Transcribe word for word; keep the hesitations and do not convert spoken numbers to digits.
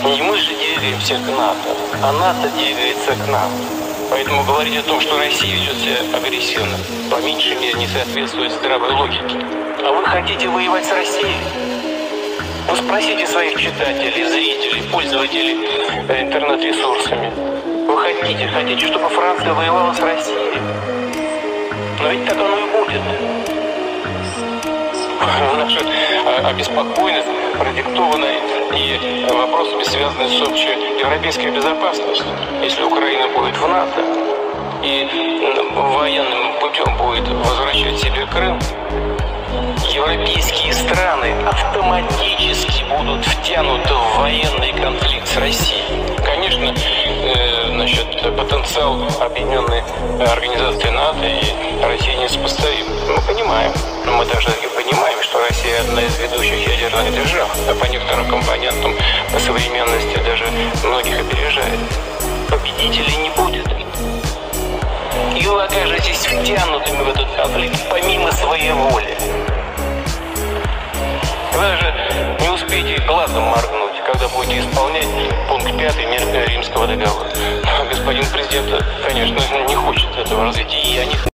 Не мы же двигаемся к НАТО, а НАТО двигается к нам. Поэтому говорить о том, что Россия ведет себя агрессивно, по меньшей мере не соответствует здравой логике. А вы хотите воевать с Россией? Ну спросите своих читателей, зрителей, пользователей интернет-ресурсами. Вы хотите, хотите, чтобы Франция воевала с Россией? Но ведь так оно и будет. Наша обеспокоенность продиктована и вопросами, связанными с общей европейской безопасностью. Если Украина будет в НАТО и военным путем будет возвращать себе Крым, европейские страны автоматически будут втянуты в военный конфликт с Россией. Конечно, э, значит, потенциал объединенной организации НАТО и России несопоставим. Мы понимаем, но мы даже и понимаем, что Россия одна из ведущих ядерных держав, а по некоторым компонентам по современности даже многих опережает. Победителей не будет. И вы окажетесь втянутыми в этот конфликт помимо своей воли. Вы даже не успеете глазом моргнуть, когда будете исполнять пункт пятый Римского договора. Господин президент, конечно, не хочет этого развития, и я не